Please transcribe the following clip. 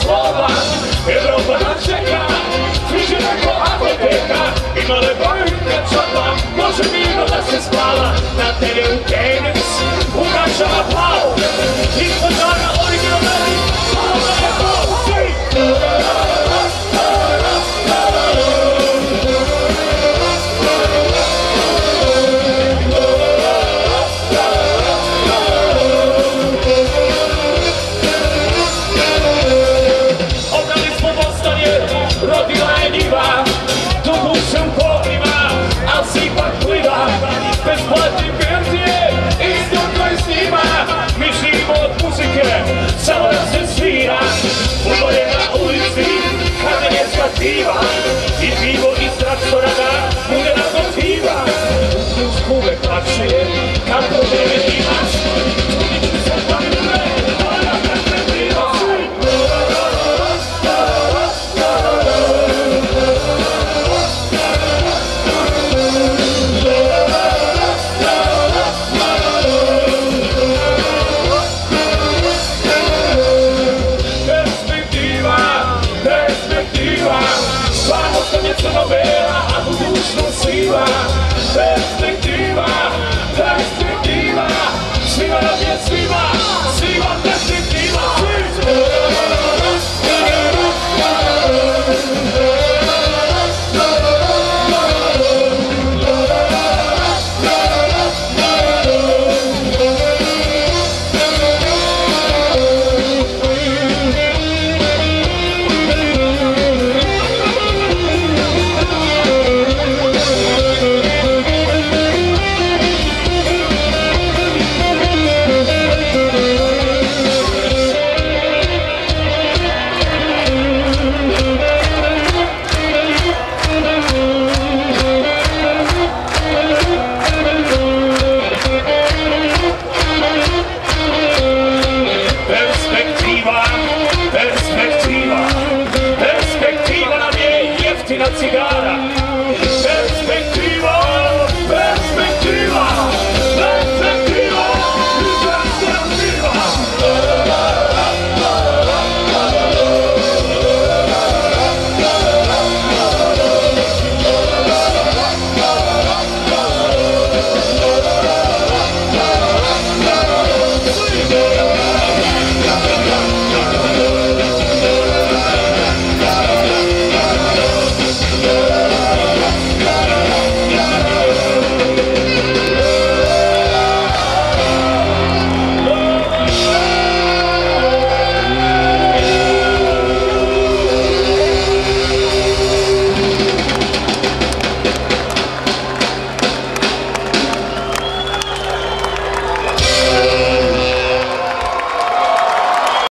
słowa. Europa nas czeka, przyjdziemy po apoteka. I mamy wojnę czapa, może mimo nas się spala. Na teren tenis, Łukasz Apał. I podana oryginalny, ale cała się świra, uboje na ulicy, kamień jest piwa. I piwo i strach storada, mówię na to piwa. Z kubek patrzy, kartonowy i masz. Vamos, comienza a ver a tu luz nociva.